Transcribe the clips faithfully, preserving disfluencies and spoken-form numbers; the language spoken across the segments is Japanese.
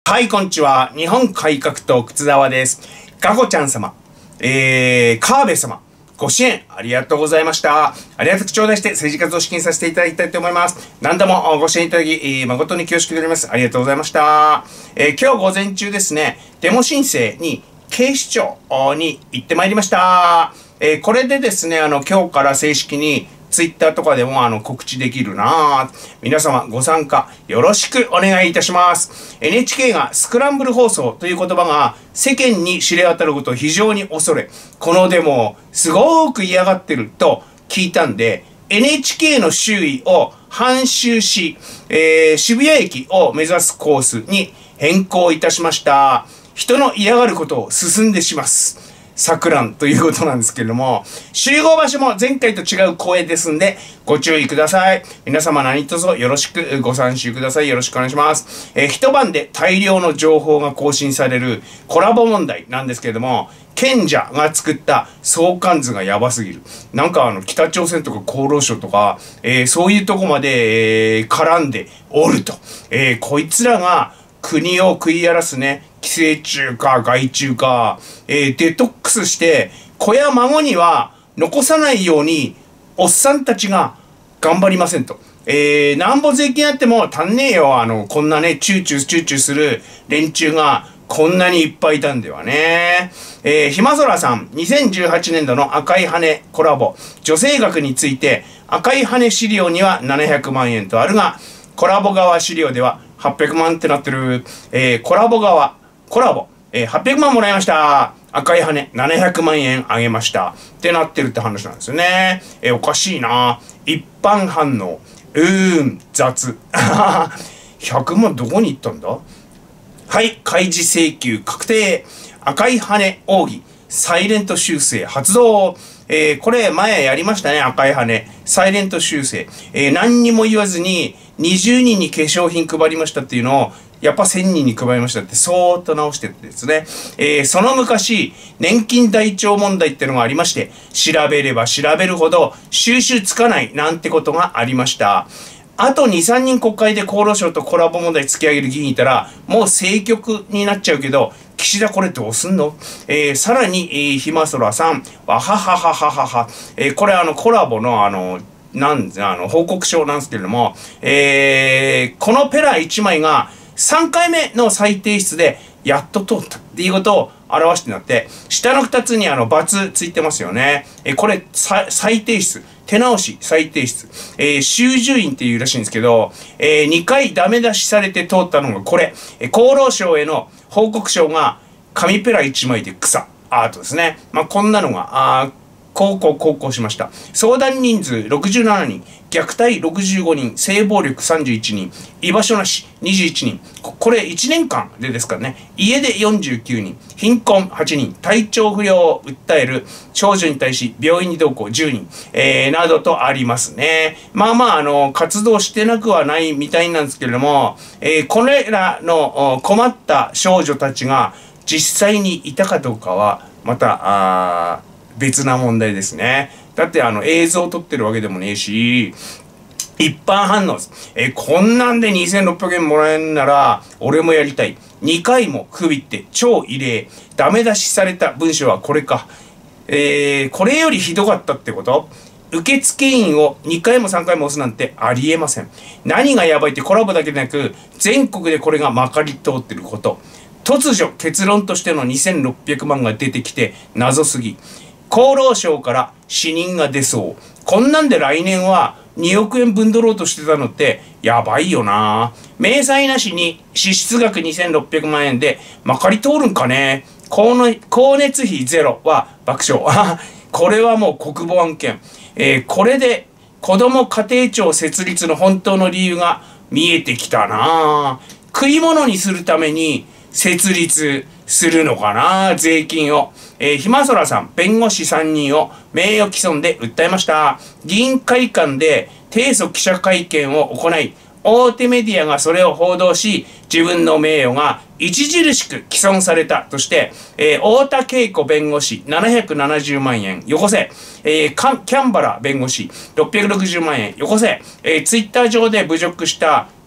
はい、こんにちは。日本改革党、靴沢です。ガコちゃん様、えー、川辺様、ご支援ありがとうございました。ありがたく頂戴して政治活動を資金させていただきたいと思います。何度もご支援いただき、えー、誠に恐縮でおります。ありがとうございました。えー、今日午前中ですね、デモ申請に警視庁に行ってまいりました。えー、これでですね、あの、今日から正式にツイッターとかでもあの告知できるなぁ。皆様ご参加よろしくお願いいたします。エヌエイチケー がスクランブル放送という言葉が世間に知れ渡ることを非常に恐れ、このデモをすごく嫌がってると聞いたんで、エヌエイチケー の周囲を半周し、えー、渋谷駅を目指すコースに変更いたしました。人の嫌がることを進んでします。錯乱ということなんですけれども、集合場所も前回と違う公園ですんで、ご注意ください。皆様何卒よろしくご参集ください。よろしくお願いします。えー、一晩で大量の情報が更新されるコラボ問題なんですけれども、賢者が作った相関図がやばすぎる。なんかあの、北朝鮮とか厚労省とか、えー、そういうとこまで、えー、絡んでおると。えー、こいつらが国を食い荒らすね、寄生虫か害虫か、えー、デトックスして子や孫には残さないようにおっさんたちが頑張りませんと。えー、なんぼ税金あっても足んねえよ。あの、こんなね、チューチューチューチューする連中がこんなにいっぱいいたんではね。えー、ひまそらさん、にせんじゅうはちねんどの赤い羽コラボ、女性学について赤い羽資料にはななひゃくまんえんとあるが、コラボ側資料でははっぴゃくまんってなってる。えー、コラボ側、コラボ、えー、はっぴゃくまんもらいました。赤い羽ななひゃくまんえんあげました。ってなってるって話なんですよね。えー、おかしいな。一般反応。うーん、雑。ひゃくまんどこに行ったんだ？はい、開示請求確定。赤い羽奥義。サイレント修正発動。えー、これ前やりましたね。赤い羽。サイレント修正。えー、何にも言わずににじゅうにんに化粧品配りましたっていうのをやっぱせんにんに配りましたってそーっと直してってですね。えー、その昔、年金台帳問題ってのがありまして、調べれば調べるほど収集つかないなんてことがありました。あとに、さんにん国会で厚労省とコラボ問題突き上げる議員いたら、もう政局になっちゃうけど、岸田これどうすんの？えー、さらに、えー、ひまそらさん、わはははははは。えー、これあのコラボのあの、なんあの、報告書なんですけれども、えー、このペラいちまいがさんかいめの再提出でやっと通ったっていうことを表してなって、下のふたつにあの、×ついてますよね。えー、これ、再提出。手直し、再提出。えー、修従員っていうらしいんですけど、えー、にかいダメ出しされて通ったのがこれ。えー、厚労省への報告書が紙ペラいちまいで草。アートですね。まあ、こんなのが、あこうこうこうこうしました。相談人数ろくじゅうななにん、虐待ろくじゅうごにん、性暴力さんじゅういちにん、居場所なしにじゅういちにん。これいちねんかんでですからね。家でよんじゅうきゅうにん、貧困はちにん、体調不良を訴える長女に対し病院に同行じゅうにん、えー、などとありますね。まあまあ、あの、活動してなくはないみたいなんですけれども、えー、これらの困った少女たちが実際にいたかどうかは、また、あ別な問題ですね。だってあの映像を撮ってるわけでもねえし、一般反応です。え、こんなんでにせんろっぴゃくえんもらえんなら、俺もやりたい。にかいも不備って超異例。ダメ出しされた文章はこれか。えー、これよりひどかったってこと？受付員をにかいもさんかいも押すなんてありえません。何がやばいってコラボだけでなく、全国でこれがまかり通ってること。突如結論としてのにせんろっぴゃくまんが出てきて謎すぎ。厚労省から死人が出そう。こんなんで来年はにおくえん分取ろうとしてたのってやばいよな。明細なしに支出額にせんろっぴゃくまんえんでまかり通るんかね。光熱費ゼロは爆笑。これはもう国防案件。えー、これで子ども家庭庁設立の本当の理由が見えてきたな。食い物にするために設立するのかな、税金を。えー、ひまそらさん、弁護士さんにんを名誉毀損で訴えました。議員会館で提訴記者会見を行い、大手メディアがそれを報道し、自分の名誉が著しく毀損されたとして、えー、太田恵子弁護士ななひゃくななじゅうまんえんよこせ、えー、キャンバラ弁護士ろっぴゃくろくじゅうまんえんよこせ、えー、ツイッター上で侮辱した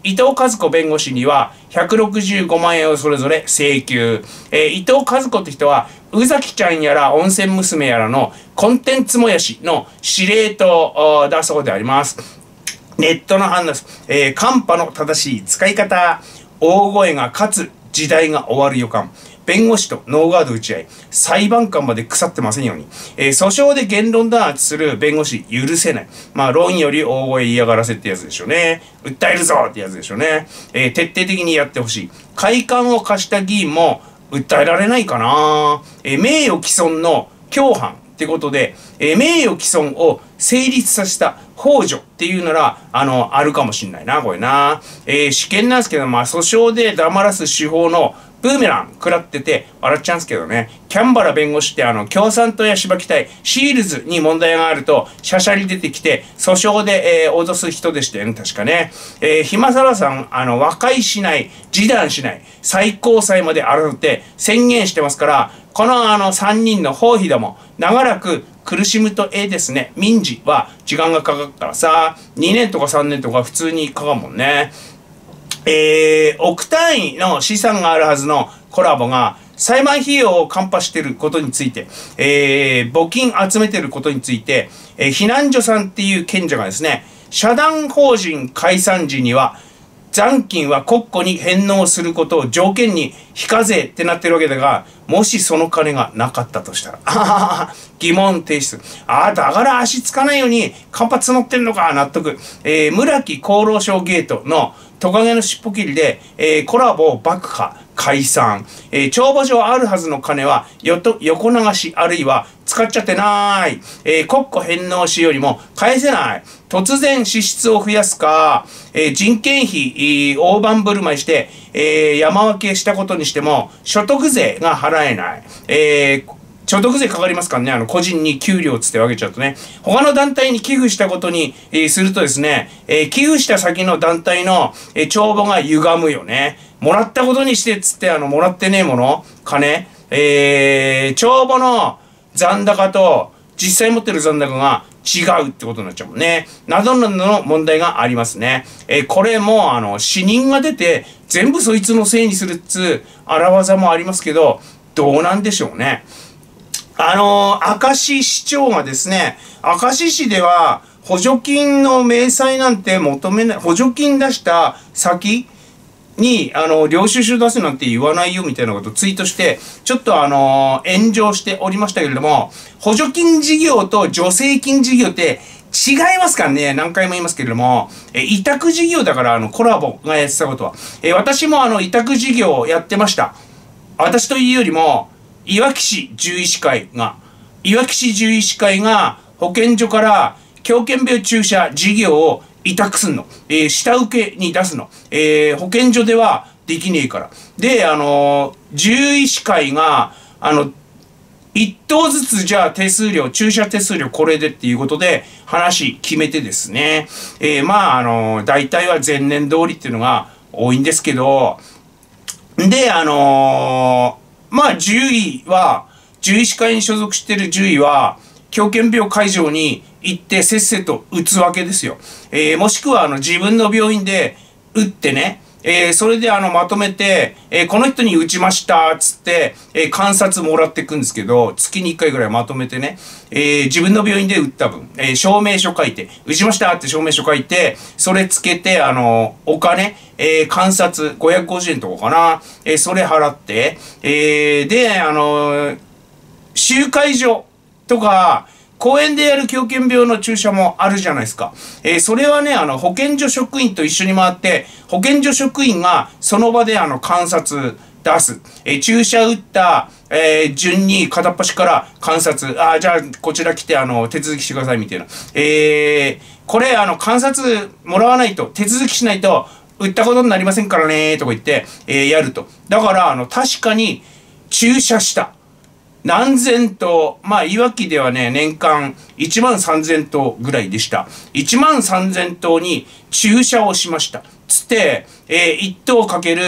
伊藤和子弁護士にはひゃくろくじゅうごまんえんをそれぞれ請求。えー、伊藤和子って人は、宇崎ちゃんやら温泉娘やらのコンテンツもやしの司令塔だそうであります。ネットの判断です。えー、寒波の正しい使い方。大声が勝つ時代が終わる予感。弁護士とノーガード打ち合い。裁判官まで腐ってませんように。えー、訴訟で言論弾圧する弁護士許せない。まあ、論より大声嫌がらせってやつでしょうね。訴えるぞってやつでしょうね。えー、徹底的にやってほしい。快感を貸した議員も訴えられないかな。えー、名誉毀損の共犯ってことで、えー、名誉毀損を成立させた幇助っていうなら、あの、あるかもしんないな、これな。えー、試験なんですけど、まあ、訴訟で黙らす手法のブーメラン食らってて笑っちゃうんですけどね。キャンバラ弁護士ってあの、共産党や芝木隊、シールズに問題があると、シャシャリ出てきて、訴訟で、えー、脅す人でしたよね、確かね。えー、ひまさらさん、あの、和解しない、示談しない、最高裁まで争って宣言してますから、このあの、さんにんの包皮ども、長らく苦しむとええですね。民事は時間がかかるからさ、にねんとかさんねんとか普通にかかるもんね。えー、億単位の資産があるはずのコラボが裁判費用をカンパしていることについて、えー、募金集めてることについて、えー、避難所さんっていう賢者がですね、社団法人解散時には残金は国庫に返納することを条件に非課税ってなってるわけだが、もしその金がなかったとしたら、あ疑問提出。ああ、だから足つかないように間髪乗ってんのか、納得。えー、村木厚労省ゲートのトカゲの尻尾切りで、えー、コラボ爆破、解散。えー、帳簿上あるはずの金はよと横流しあるいは使っちゃってない。えー、国庫返納しよりも返せない。突然支出を増やすか、えー、人件費、えー、大盤振る舞いして、えー、山分けしたことにしても所得税が払えない。えー所得税かかりますからね、あの、個人に給料つって分けちゃうとね。他の団体に寄付したことに、えー、するとですね、えー、寄付した先の団体の、えー、帳簿が歪むよね。もらったことにしてっつって、あの、もらってねえもの、金、えー、帳簿の残高と、実際持ってる残高が違うってことになっちゃうもんね。などなどの問題がありますね。えー、これも、あの、死人が出て、全部そいつのせいにするっつう、荒技もありますけど、どうなんでしょうね。あのー、明石市長がですね、明石市では補助金の明細なんて求めない、補助金出した先に、あのー、領収書出せなんて言わないよみたいなことをツイートして、ちょっとあのー、炎上しておりましたけれども、補助金事業と助成金事業って違いますからね、何回も言いますけれども、え、委託事業だから、あの、コラボがやってたことは。え、私もあの、委託事業をやってました。私というよりも、いわき市獣医師会が、いわき市獣医師会が保健所から狂犬病注射事業を委託すんの。えー、下請けに出すの。えー、保健所ではできねえから。で、あのー、獣医師会が、あの、一頭ずつじゃあ手数料、注射手数料これでっていうことで話決めてですね。えー、まあ、あのー、大体は前年通りっていうのが多いんですけど、で、あのー、まあ、獣医は、獣医師会に所属している獣医は、狂犬病会場に行ってせっせと打つわけですよ。えー、もしくは、あの、自分の病院で打ってね、えー、それであの、まとめて、えー、この人に打ちました、つって、えー、観察もらっていくんですけど、月にいっかいぐらいまとめてね、えー、自分の病院で打った分、えー、証明書書いて、打ちましたって証明書書いて、それつけて、あの、お金、えー、観察、ごひゃくごじゅうえんとかかな、えー、それ払って、えー、で、あの、集会所とか、公園でやる狂犬病の注射もあるじゃないですか。えー、それはね、あの、保健所職員と一緒に回って、保健所職員がその場であの、観察出す。えー、注射打った、えー、順に片っ端から観察。ああ、じゃあ、こちら来て、あの、手続きしてください、みたいな。えー、これ、あの、観察もらわないと、手続きしないと、打ったことになりませんからね、とか言って、えー、やると。だから、あの、確かに、注射した。何千頭、まあ、いわきではね、年間いちまんさんぜん頭ぐらいでした。いちまんさんぜん頭に注射をしました。つって、えー、いち頭かける、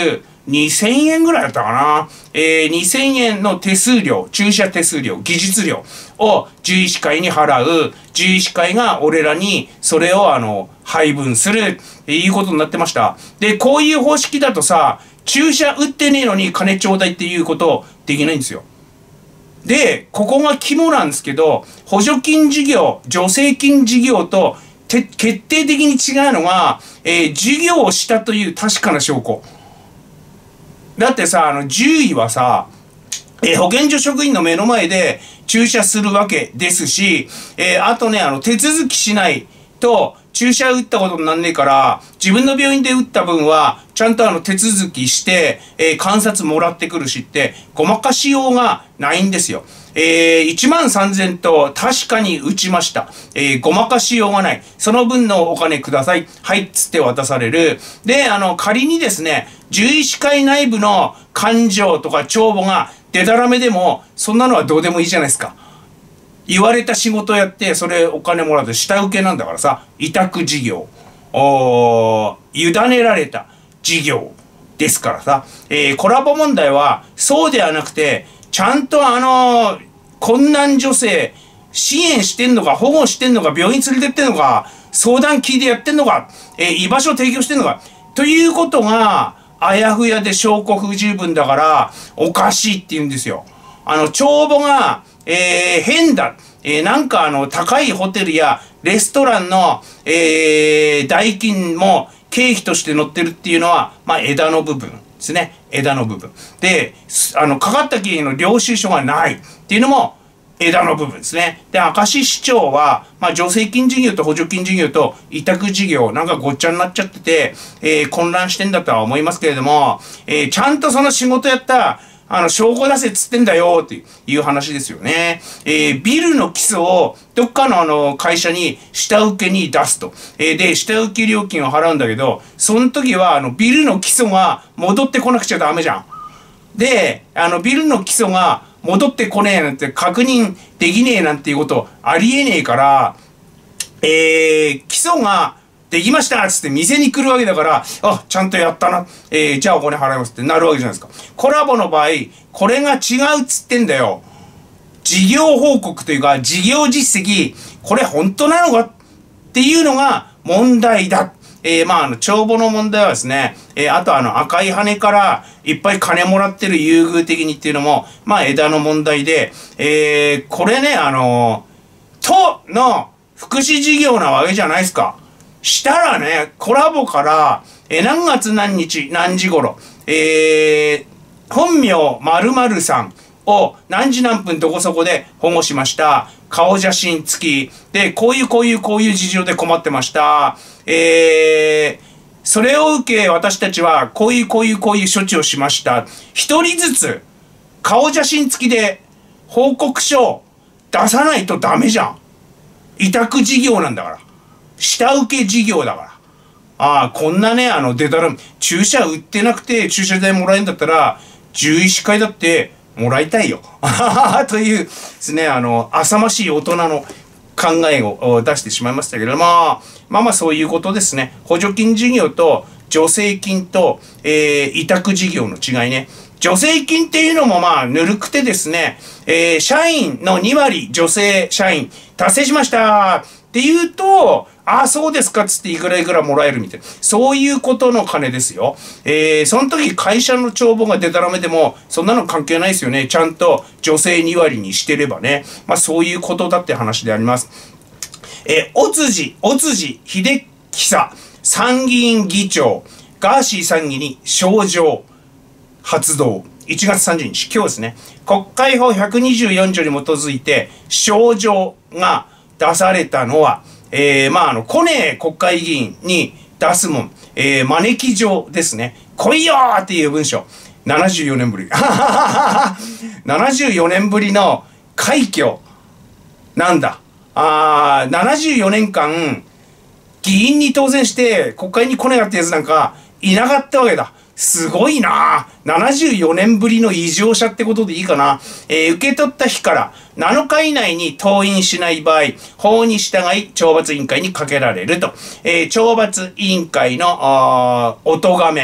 にせんえんぐらいだったかな。えー、にせんえんの手数料、駐車手数料、技術料を獣医師会に払う。獣医師会が俺らにそれをあの、配分する。いうことになってました。で、こういう方式だとさ、注射打ってねえのに金ちょうだいっていうことできないんですよ。で、ここが肝なんですけど、補助金事業、助成金事業と決定的に違うのが、えー、事業をしたという確かな証拠。だってさ、あの、獣医はさ、えー、保健所職員の目の前で注射するわけですし、えー、あとね、あの、手続きしないと、注射打ったことになんねえから、自分の病院で打った分は、ちゃんとあの手続きして、えー、観察もらってくるしって、ごまかしようがないんですよ。えー、いちまんさんぜんと確かに打ちました。えー、ごまかしようがない。その分のお金ください。はい、つって渡される。で、あの、仮にですね、獣医師会内部の感情とか帳簿がデタラメでも、そんなのはどうでもいいじゃないですか。言われた仕事やって、それお金もらうと下請けなんだからさ、委託事業。おー、委ねられた事業ですからさ、えー、コラボ問題はそうではなくて、ちゃんとあのー、困難女性、支援してんのか、保護してんのか、病院連れてってんのか、相談聞いてやってんのか、えー、居場所提供してんのか、ということが、あやふやで証拠不十分だから、おかしいって言うんですよ。あの、帳簿が、えー、変だ。えー、なんかあの、高いホテルやレストランの、えー、代金も経費として載ってるっていうのは、まあ、枝の部分ですね。枝の部分。で、あの、かかった経費の領収書がないっていうのも、枝の部分ですね。で、明石市長は、まあ、助成金事業と補助金事業と委託事業、なんかごっちゃになっちゃってて、えー、混乱してんだとは思いますけれども、えー、ちゃんとその仕事やった、あの、証拠出せっつってんだよっていう話ですよね。えー、ビルの基礎をどっかのあの会社に下請けに出すと。えー、で、下請け料金を払うんだけど、その時はあのビルの基礎が戻ってこなくちゃダメじゃん。で、あのビルの基礎が戻ってこねえなんて確認できねえなんていうことありえねえから、えー、基礎ができましたっつって店に来るわけだから、あ、ちゃんとやったな。えー、じゃあお金払いますってなるわけじゃないですか。コラボの場合、これが違うっつってんだよ。事業報告というか、事業実績、これ本当なのかっていうのが問題だ。えー、まあ、あの、帳簿の問題はですね、えー、あとあの、赤い羽からいっぱい金もらってる優遇的にっていうのも、まあ、枝の問題で、えー、これね、あのー、都の福祉事業なわけじゃないですか。したらね、コラボから、えー、何月何日、何時頃、えー、本名〇〇さんを何時何分どこそこで保護しました。顔写真付き。で、こういうこういうこういう事情で困ってました。えー、それを受け私たちはこういうこういうこういう処置をしました。一人ずつ顔写真付きで報告書を出さないとダメじゃん。委託事業なんだから。下請け事業だから。ああ、こんなね、あの、デタラメ、注射売ってなくて注射代もらえるんだったら、獣医師会だってもらいたいよ。というですね、あの、浅ましい大人の考えを出してしまいましたけれども、まあまあそういうことですね。補助金事業と助成金と、えー、委託事業の違いね。助成金っていうのもまあぬるくてですね、えー、社員のにわり女性社員達成しましたっていうと、ああ、そうですかっつっていくらいくらもらえるみたいな。そういうことの金ですよ。えー、その時会社の帳簿がデタラメでも、そんなの関係ないですよね。ちゃんと女性にわりにしてればね。まあそういうことだって話であります。えー、おつじ、おつじ秀久参議院議長、ガーシー参議に招状発動。いちがつさんじゅうにち、今日ですね。国会法ひゃくにじゅうよんじょに基づいて、招状が出されたのは、えー、まあ、あの、来ねえ国会議員に出すもん、えー、招き状ですね。来いよーっていう文章。ななじゅうよねんぶり。ななじゅうよねんぶりの快挙なんだ。あー、ななじゅうよねんかん、議員に当選して国会に来ねえかってやつなんかいなかったわけだ。すごいなぁ。ななじゅうよねんぶりの異常者ってことでいいかな。えー、受け取った日からなのか以内に登院しない場合、法に従い懲罰委員会にかけられると。えー、懲罰委員会のお咎め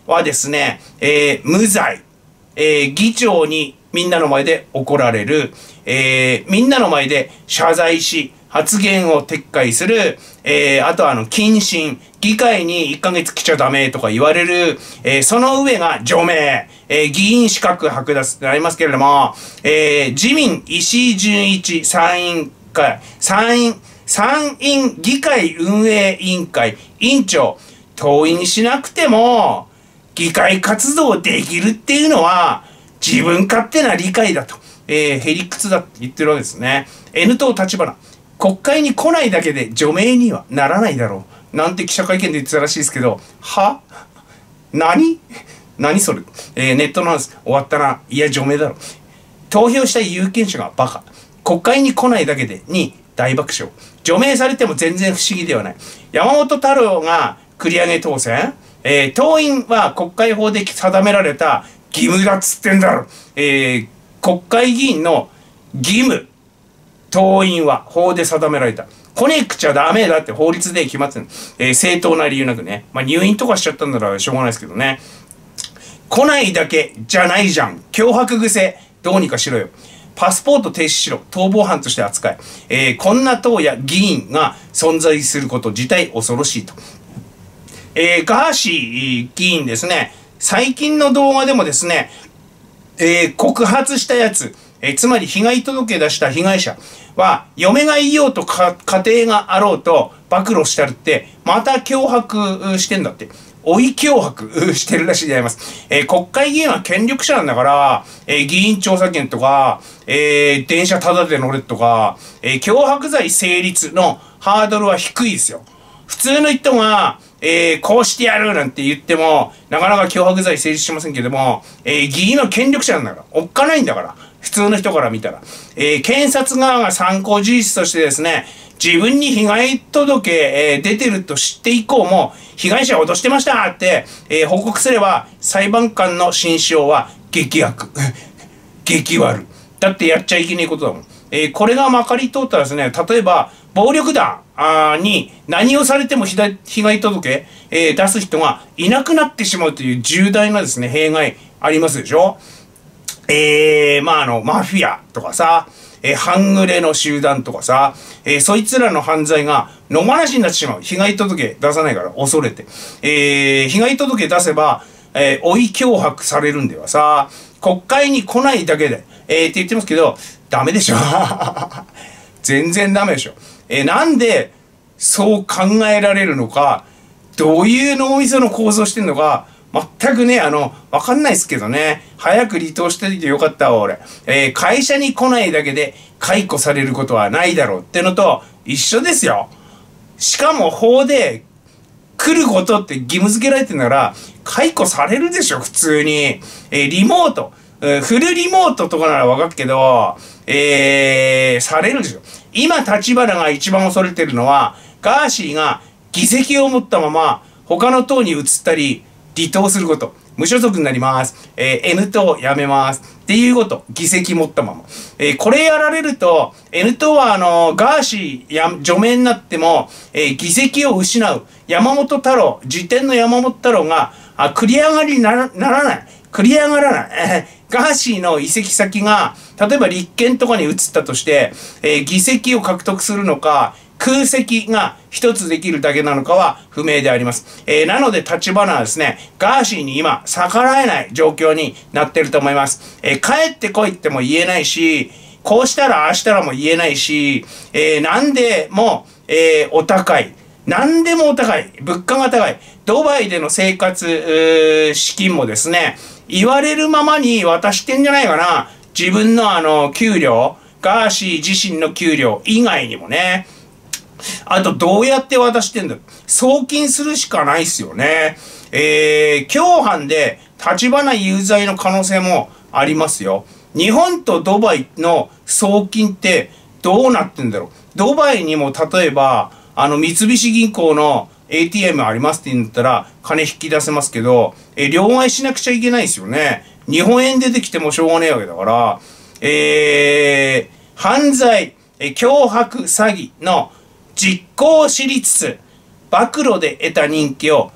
はですね、えー、無罪、えー、議長にみんなの前で怒られる、えー、みんなの前で謝罪し、発言を撤回する、えー、あとはあの、謹慎、議会にいっかげつ来ちゃダメとか言われる、えー、その上が除名、えー、議員資格剥奪ってなりますけれども、えー、自民石井純一参院会、参院、参院議会運営委員会委員長、登院しなくても、議会活動できるっていうのは、自分勝手な理解だと、えー、へりくつだって言ってるわけですね。N 党立花。国会に来ないだけで除名にはならないだろう。なんて記者会見で言ってたらしいですけど、は何何それ、えー、ネットの話、終わったな。いや、除名だろ。投票した有権者がバカ。国会に来ないだけでに大爆笑。除名されても全然不思議ではない。山本太郎が繰り上げ当選。えー、党員は国会法で定められた義務だっつってんだろ。えー、国会議員の義務。党員は法で定められた。来ねくちゃダメだって法律で決まってる。えー、正当な理由なくね。まあ、入院とかしちゃったんならしょうがないですけどね。来ないだけじゃないじゃん。脅迫癖。どうにかしろよ。パスポート停止しろ。逃亡犯として扱い。えー、こんな党や議員が存在すること自体恐ろしいと。えー、ガーシー議員ですね。最近の動画でもですね、えー、告発したやつ。えー、つまり被害届出した被害者は、嫁がいようとか家庭があろうと暴露したるって、また脅迫してんだって。追い脅迫してるらしいであります。えー、国会議員は権力者なんだから、えー、議員調査権とか、えー、電車タダで乗れとか、えー、脅迫罪成立のハードルは低いですよ。普通の人が、えー、こうしてやるなんて言っても、なかなか脅迫罪成立しませんけども、えー、議員は権力者なんだから、おっかないんだから。普通の人から見たら。えー、検察側が参考事実としてですね、自分に被害届、えー、出てると知って以降も、被害者を脅してましたって、えー、報告すれば、裁判官の心証は激悪。激悪。だってやっちゃいけないことだもん。えー、これがまかり通ったらですね、例えば、暴力団に何をされても被害届、えー、出す人がいなくなってしまうという重大なですね、弊害ありますでしょ。えー、まああの、マフィアとかさ、えー、半グレの集団とかさ、えー、そいつらの犯罪が野放しになってしまう。被害届出さないから恐れて。えー、被害届出せば、えー、追い脅迫されるんではさ、国会に来ないだけで、えー、って言ってますけど、ダメでしょ。全然ダメでしょ。えー、なんでそう考えられるのか、どういう脳みその構造してんのか、全くね、あの、わかんないですけどね。早く離党していてよかったわ、俺。えー、会社に来ないだけで解雇されることはないだろうってのと一緒ですよ。しかも法で来ることって義務付けられてんなら、解雇されるでしょ、普通に。えー、リモート。えー、フルリモートとかならわかるけど、えー、されるでしょ。今、立花が一番恐れてるのは、ガーシーが議席を持ったまま、他の党に移ったり、離党すること。無所属になります。えー、N 党やめます。っていうこと。議席持ったまま。えー、これやられると、N 党はあのー、ガーシーや除名になっても、えー、議席を失う。山本太郎、次点の山本太郎が、あ、繰り上がりにならならない。繰り上がらない。えー、ガーシーの移籍先が、例えば立憲とかに移ったとして、えー、議席を獲得するのか、空席が一つできるだけなのかは不明であります。えー、なので立花はですね、ガーシーに今逆らえない状況になってると思います。えー、帰ってこいっても言えないし、こうしたらああしたらも言えないし、えー、何でも、えー、お高い。何でもお高い。物価が高い。ドバイでの生活、資金もですね、言われるままに渡してんじゃないかな。自分のあの、給料、ガーシー自身の給料以外にもね。あと、どうやって渡してんだ？送金するしかないっすよね。えー、共犯で立花有罪の可能性もありますよ。日本とドバイの送金ってどうなってんだろう。ドバイにも例えば、あの、三菱銀行の エーティーエム ありますって言ったら金引き出せますけど、えー、両替しなくちゃいけないですよね。日本円出てきてもしょうがねえわけだから、えー、犯罪、えー、脅迫詐欺の実行しりつつ、暴露で得た人気を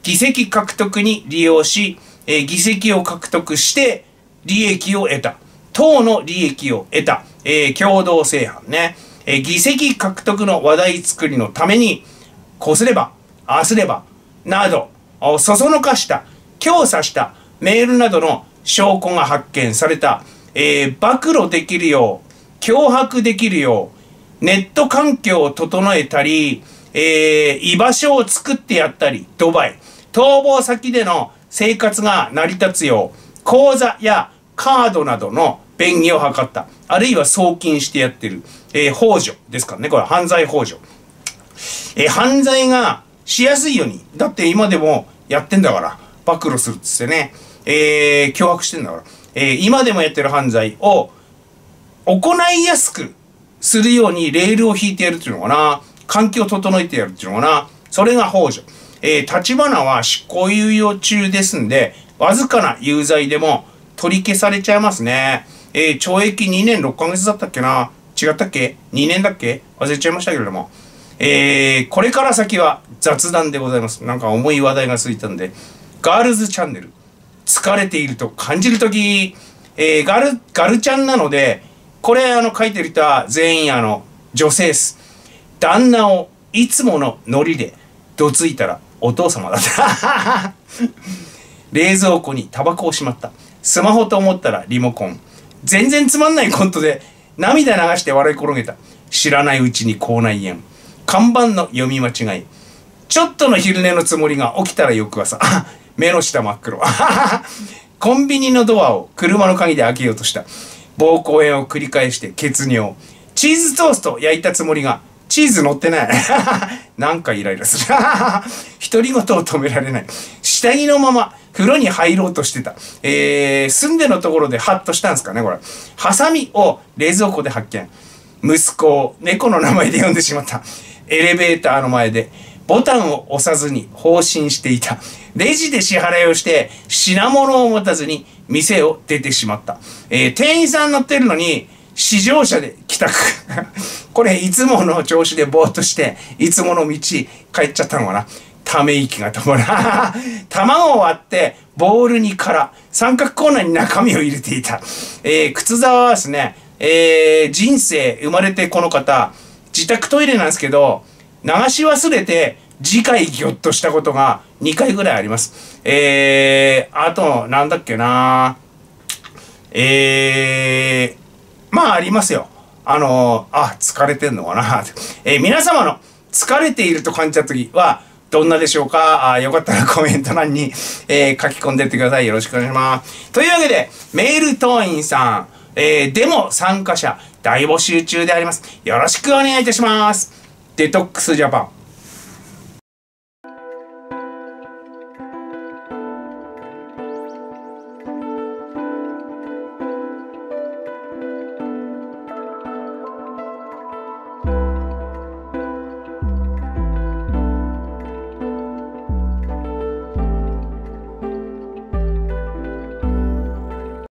議席獲得に利用し、えー、議席を獲得して利益を得た。党の利益を得た。えー、共同正犯ね。えー、議席獲得の話題作りのために、こうすれば、ああすれば、など、そそのかした、強査したメールなどの証拠が発見された。えー、暴露できるよう、脅迫できるよう、ネット環境を整えたり、えー、居場所を作ってやったり、ドバイ。逃亡先での生活が成り立つよう、口座やカードなどの便宜を図った。あるいは送金してやってる。えー、幇助ですからね。これは犯罪幇助。えー、犯罪がしやすいように。だって今でもやってんだから。暴露するっつってね。えー、脅迫してんだから。えー、今でもやってる犯罪を行いやすくするようにレールを引いてやるっていうのかな。環境を整えてやるっていうのかな。それが幇助。えー、立花は執行猶予中ですんで、わずかな有罪でも取り消されちゃいますね。えー、懲役にねんろっかげつだったっけな。違ったっけ ?に 年だっけ忘れちゃいましたけれども。えー、これから先は雑談でございます。なんか重い話題がついたんで。ガールズチャンネル。疲れていると感じるとき、えー、ガル、ガルちゃんなので、これあの書いてる人は全員あの女性です。旦那をいつものノリでどついたらお父様だった。冷蔵庫にタバコをしまった。スマホと思ったらリモコン。全然つまんないコントで涙流して笑い転げた。知らないうちに口内炎。看板の読み間違い。ちょっとの昼寝のつもりが起きたら翌朝。目の下真っ黒。コンビニのドアを車の鍵で開けようとした。膀胱炎を繰り返して血尿。チーズトースト焼いたつもりがチーズ乗ってない。なんかイライラする。独り言を止められない。下着のまま風呂に入ろうとしてた。えー、住んでのところでハッとしたんですかね、これ。ハサミを冷蔵庫で発見。息子を猫の名前で呼んでしまった。エレベーターの前でボタンを押さずに放心していた。レジで支払いをして品物を持たずに店を出てしまった。えー、店員さん乗ってるのに試乗車で帰宅。これいつもの調子でぼーっとしていつもの道帰っちゃったのかな。ため息が止まらん。卵を割ってボウルに空三角コーナーに中身を入れていた。えー、靴沢はですね、えー、人生生まれてこの方自宅トイレなんですけど流し忘れて次回ギョッとしたことがにかいぐらいあります。えー、あとなんだっけなえー、まあありますよ。あのー、あ疲れてんのかな。えー、皆様の疲れていると感じた時はどんなでしょうか。あよかったらコメント欄に、えー、書き込んでってください。よろしくお願いします。というわけでメール党員さん、えー、デモ参加者大募集中であります。よろしくお願いいたします。デトックスジャパン。